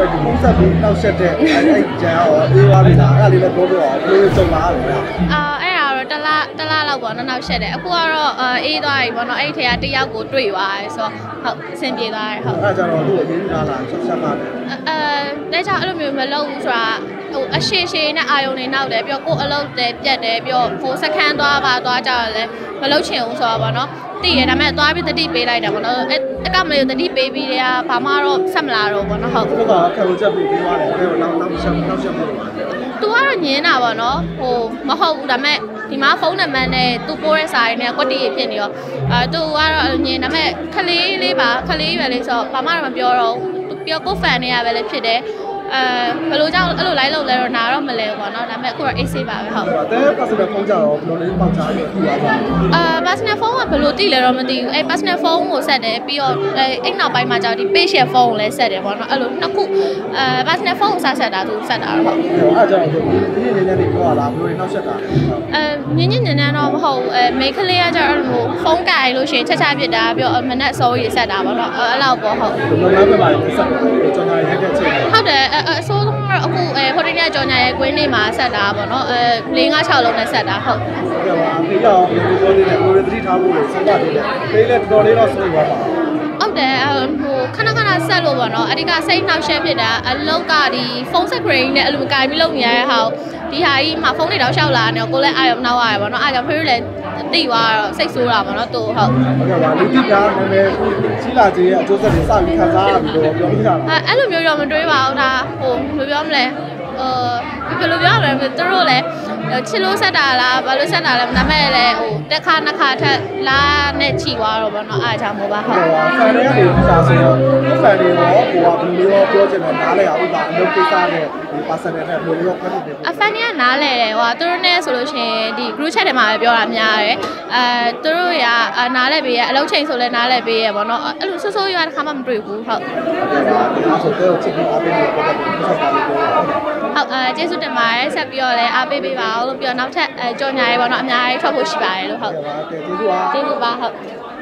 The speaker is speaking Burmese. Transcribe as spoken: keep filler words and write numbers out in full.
ဒီပုံစံပြီးနောက်ဆက်တဲ့အဲ့ကျန်ရောအေးသွားပြီလားအဲ့ဒါလေးလည်းပြောပြအောင်ဘယ်လိုကြုံလာလဲအာအဲ့ဒါတော့တလားတလားလောက်ပေါ့နော်နောက်ဆက်တယ်အခုကတော့အေးသွားပြီပေါ့နော်အဲ့ထဲကတယောက်ကိုတွေ့သွားတယ်ဆိုတော့ဟုတ်အဆင်ပြေသွားတယ်ဟုတ်အဲ့ဒါကြတော့သူ့ကိုရင်းလာလားဆက်ဆက်ပါတယ်အဲတဲချောင်းအဲ့လိုမျိုးမလုပ်ဘူးဆိုတာဟိုအရှိရှိနဲ့အာယုံနေနောက်တယ်ပြီးတော့ကိုယ်အလုပ်တယ်ပြတ်တယ်ပြီးတော့ကိုယ်စခန်းသွားပါသွားကြတယ်လည်းမလုပ်ချင်ဘူးဆိုတော့ပေါ့နော်တည်ရဒါပေမဲ့သွားပြီးတတိပေးလိုက်တာပေါ့နော်အဲအကမလေးတတိပေးပြီးတဲ့ကဘာမှတော့ဆက်မလာတော့ပေါ့နော်ဟုတ်သူကခံလို့ချက်ပြီးပြီးသွားတယ်အဲ့တော့နောက်နောက်ဆက်နောက်ဆက်ပြီးသွားတယ်သူကတော့ညင်းတာပေါ့နော်ဟိုမဟုတ်ဘူးဒါပေမဲ့ဒီမှာဖုန်းနံပါတ်နဲ့သူပိုးတဲ့စာရင်းနဲ့ကွက်တီဖြစ်နေရောအဲသူကတော့ညင်းဒါပေမဲ့ခလေးလေးပါခလေးပဲလေးဆိုတော့ဘာမှတော့မပြောတော့ဘူးပြောကိုဖန်နေရပဲလေဖြစ်တယ်အဲဘယ်လိုကြောင့်အဲ့လိုလိုက်လို့လဲတော့နာတော့မလဲပေါ့နော်ဒါပေမဲ့အခုတော့အေးဆေးပါပဲဟုတ်အဲ personal phone ကြတော့ဘယ်လိုလေးပေါက်ချားပြီးခုသွားတာအာ personal phone ကဘယ်လိုတိလဲတော့မသိဘူးအဲ personal phone ကိုဆက်တယ်ပြီးတော့အဲအဲ့နောက်ပိုင်းမှာကျတော့ဒီ page share phone ကိုလည်းဆက်တယ်ပေါ့နော်အဲ့လိုနှစ်ခုအဲ personal phone ကိုဆက်ဆက်တာသူဆက်တာတော့ဟုတ်အဲ့ကြောင့်ဒီနေ့ညနေနေပြောလာဘယ်လိုနောက်ဆက်တာအဲညညညညတော့မဟုတ်အဲ make ကလေးကကျတော့အဲ့လိုဖုန်းကင်လို့ရှိရင်ချက်ချပြစ်တာပြီးတော့မနက်စောကြီးဆက်တာပေါ့နော်အဲ့လောက်ပေါ့ဟုတ်ဘယ်လိုလဲပြပါလဲဆက်တယ်ကျွန်တော်ရက်ရက်ချင်းဟုတ်တယ်အဆိုးဆုံးတော့အခုအဲဟိုတင်းရဲ့ကြော်ညာရဲ့ကွင်းလေးမှာဆက်တာပေါ့နော်အဲ၄၅၆လုံးနဲ့ဆက်တာဟုတ်ဟုတ်ကဲ့ပါအေးတော့ဒီလိုပြောနေတဲ့ကိုရသတိထားဖို့စဉ်းစားနေတယ်ပေးလဲတော်တော်လေးတော့စိုးသွားပါဟုတ်တယ်ဟိုခဏခဏဆက်လို့ပေါ့နော်အဓိကစိတ်နှောက်ယှက်ဖြစ်တာအလောက်ကဒီဖုန်း screen နဲ့အလိုကိုင်ပြီးလုပ်နေရတဲ့ဟာဒီဟာကြီးမှာဖုန်းတွေတောက်လျှောက်လာနေကိုလည်းအာရုံနောက်ရတယ်ပေါ့နော်အားကြောင့်ဖေးလည်းတိသွားတော့စိတ်ဆိုးတာပေါ့နော်သူဟုတ်ဟုတ်ကဲ့ပါလူတိကနာမည်ကြီးလာခြင်းရဲ့အကျိုးဆက်တွေစပြီးခံစားရပြီလို့ပြောပြတာအဲအဲ့လိုမျိုးတော့မတွေးပါဘူးဒါဟိုဘယ်လိုပြောမလဲအဲဘယ်လိုပြောရမလဲသူတို့လည်းချစ်လို့ဆက်တာလားဘာလို့ဆက်တာလဲဒါမဲ့လည်းဟိုတက်ခါနှစ်ခါထက်လာနဲ့ချီသွားတော့ဗောနော်အားကြောင့်မို့ပါဟုတ်ဖန်တွေကနေစာဆိုတော့ဖန်တွေရောဟိုကဘယ်လိုပြောချင်တယ်နားလဲအောင်ပါအလုပ်ကိစ္စနဲ့ဒီ personal နဲ့ဘယ်လိုရောဖတ်နေအဖန်တွေကနားလဲတယ်ဟိုသူတို့နဲ့ဆိုလို့ရှိရင်ဒီ group chat ထဲမှာပဲပြောတာများတယ်အဲသူတို့ရနားလဲပေးရအလုပ်ချိန်ဆိုလဲနားလဲပေးရဗောနော်အဲ့လိုဆိုးဆိုးရွားတစ်ခါမှမတွေ့ဘူးဟုတ်ဟုတ်ဆိုတော့ချစ်ပြီးအားပေးနေတော့ဆက်ပါလို့ပြောဟုတ်အဲကျေးဇူးတင်ပါတယ်ဆက်ပြီးတော့လည်းအားပေးပေးပါအောင်လို့ပြောနောက်ထပ်အဲကြော်ညာရေးပေါ့နော်အများကြီးထွက်ဖို့ရှိပါတယ်လို့ဟုတ်ကျေးဇူးပါကျေးဇူးပါဟုတ်